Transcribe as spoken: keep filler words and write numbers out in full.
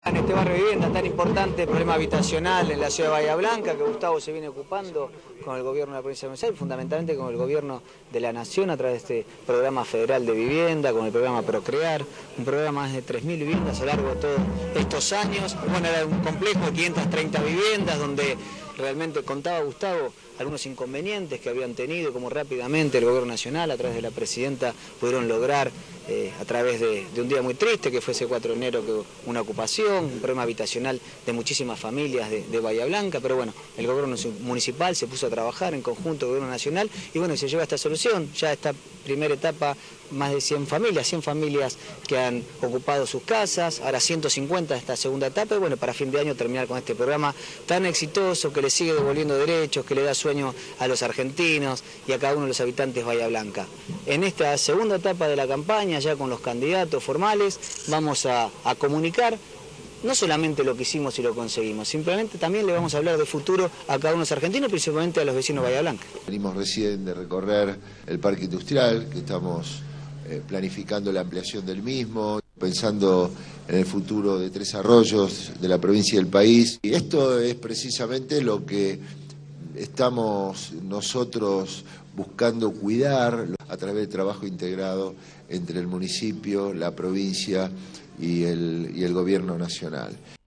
En este barrio de vivienda tan importante, problema habitacional en la ciudad de Bahía Blanca, que Gustavo se viene ocupando con el gobierno de la provincia de Buenos Aires, fundamentalmente con el gobierno de la Nación a través de este programa federal de vivienda, con el programa Procrear, un programa de más de tres mil viviendas a lo largo de todos estos años. Bueno, era un complejo de quinientas treinta viviendas donde realmente contaba Gustavo algunos inconvenientes que habían tenido, como rápidamente el gobierno nacional, a través de la presidenta, pudieron lograr, eh, a través de, de un día muy triste, que fue ese cuatro de enero, que hubo una ocupación, un problema habitacional de muchísimas familias de, de Bahía Blanca, pero bueno, el gobierno municipal se puso a trabajar en conjunto con el gobierno nacional y bueno, se lleva a esta solución. Ya esta primera etapa, más de cien familias, cien familias que han ocupado sus casas, ahora ciento cincuenta esta segunda etapa, y bueno, para fin de año terminar con este programa tan exitoso que le sigue devolviendo derechos, que le da sueño a los argentinos y a cada uno de los habitantes de Bahía Blanca. En esta segunda etapa de la campaña, ya con los candidatos formales, vamos a, a comunicar no solamente lo que hicimos y lo conseguimos, simplemente también le vamos a hablar de futuro a cada uno de los argentinos, principalmente a los vecinos de Bahía Blanca. Venimos recién de recorrer el parque industrial, que estamos eh, planificando la ampliación del mismo, pensando en el futuro de Tres Arroyos, de la provincia y del país. Y esto es precisamente lo que estamos nosotros buscando cuidar a través del trabajo integrado entre el municipio, la provincia y el, y el gobierno nacional.